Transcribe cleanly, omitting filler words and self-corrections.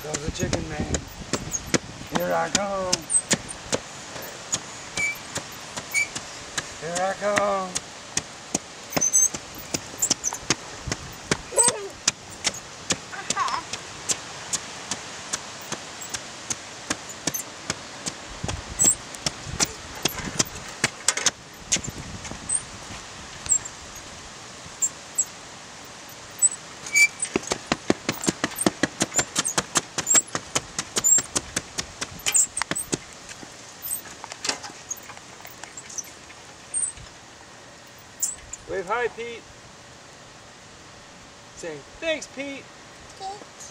goes the chicken man. Here I come. Here I come. Wave hi, Pete. Say, thanks, Pete. Okay.